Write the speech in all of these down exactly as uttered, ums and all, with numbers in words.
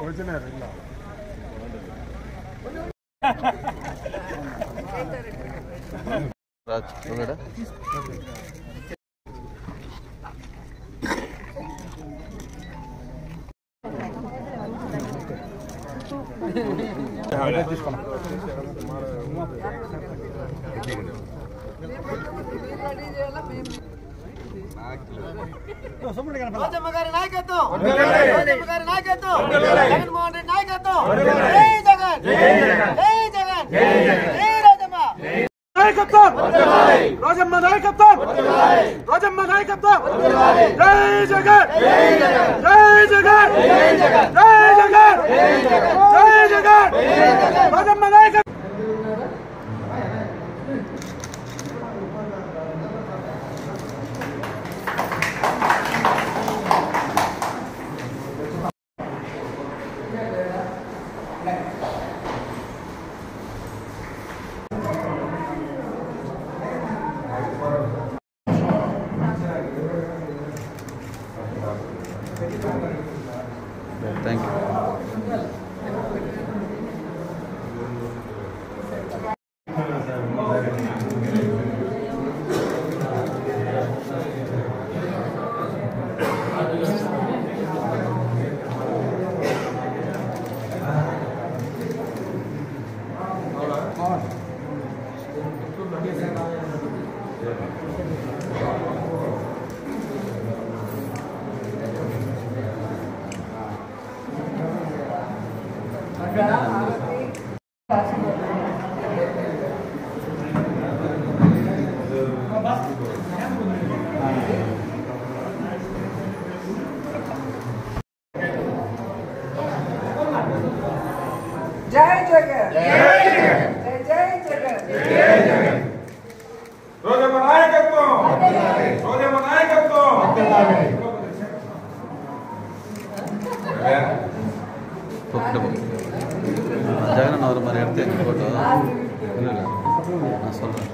వచ్చినారు ఇలా రాజ్ ఉన్నాడా రాజమ్మ గారి నాయకత్వం రాజమ్మ గారి నాయకత్వం జగన్మోహన్ రెడ్డి నాయకత్వం జై జగన్ జై జగన్ జై రాజమ్మ నాయకత్వం రాజమ్మ నాయకత్వం రాజమ్మ నాయకత్వం జై జగన్ జై జగన్ జై జగన్ జై జగన్ జై జగన్ రాజమ్మ నాయకత్వం థ్యాంక్ యూ జై జగన్ జై జగన్ జై జగన్ జై జగన్ రోజమ్మ నాయకత్వం రోజమ్మ నాయకత్వం ஜெகன் அவர் மாதிரி எடுத்து போட்டோ இல்லை நான் சொல்கிறேன்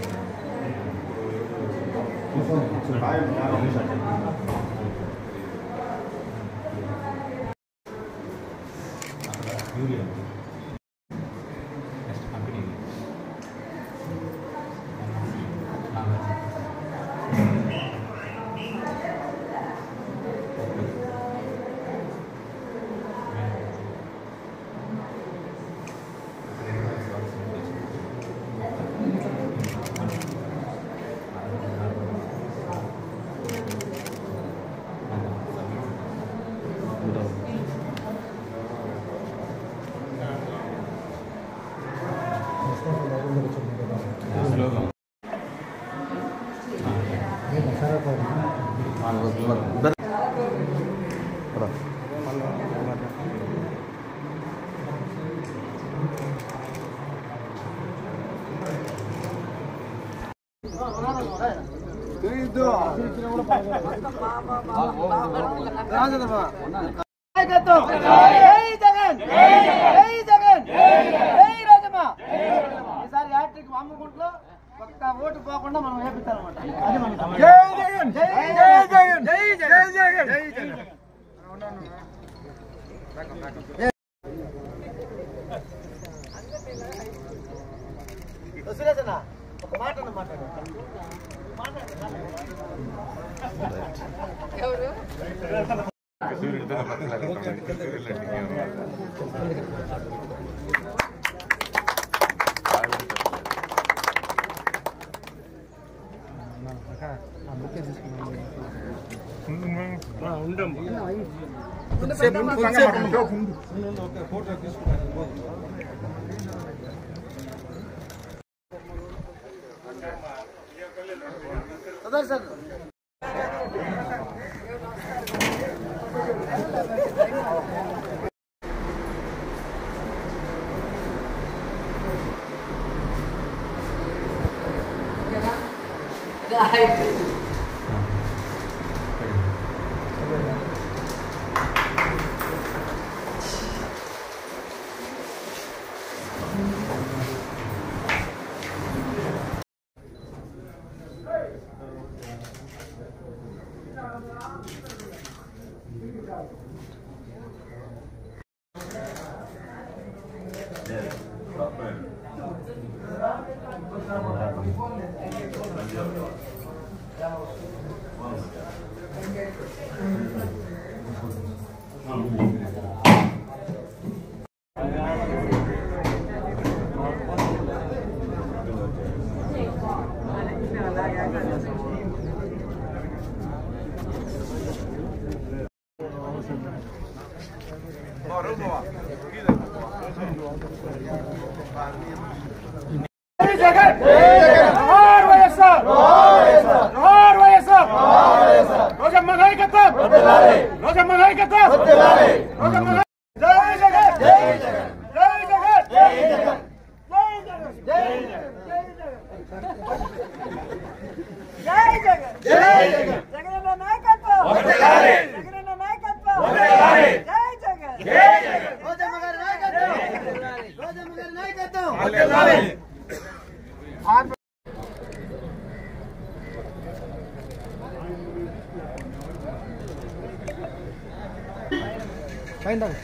నాయకత్వం జై జగన్ జై జగన్ జై రాజమ్మ ఈసారి హ్యాట్రిక్ మామూలుగుంట్లో ఒక్క ఓటు పోకుండా మనం వేపిస్తామన్నమాట అది మనకి జై జగన్ జై జగన్ జై జగన్ జై జగన్ సురేష్ ఒక మాట మాట్లాడు ఎవరు సార్ జగన్ జోహార్ వైఎస్ఆర్ జోహార్ వైఎస్ఆర్ రోజమ్మ నాయకత్వం రోజమ్మ నాయకత్వం రోజమ్మ జై జగన్ జై జగన్ జై జగన్ జై జగన్ జై జగన్ జై జగన్ జై జగన్ జగనన్న నాయకత్వం వర్ధిల్లాలి జగనన్న నాయకత్వం వర్ధిల్లాలి జై జగన్ జై జగన్ రోజమ్మ గారి నాయకత్వం రోజమ్మ గారి నాయకత్వం వర్ధిల్లాలి ఫైన్